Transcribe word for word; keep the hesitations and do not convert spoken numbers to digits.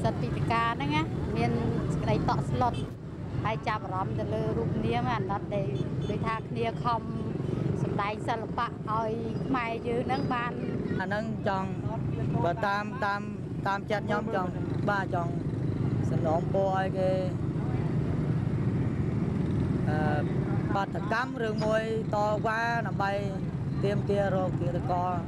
Piseth Peaklica đó nghe miền đây tọt slot hai chạp rắm từ lơ rụp nia mà nó để đối thác nia không sầm đai sân bạc ơi mai dư nâng ban nâng chọn và tam tam tam chặt nhóm chọn ba chọn sân nón bò cái bát thật cắm rừng môi to quá nằm bay tiêm tia rồi kia co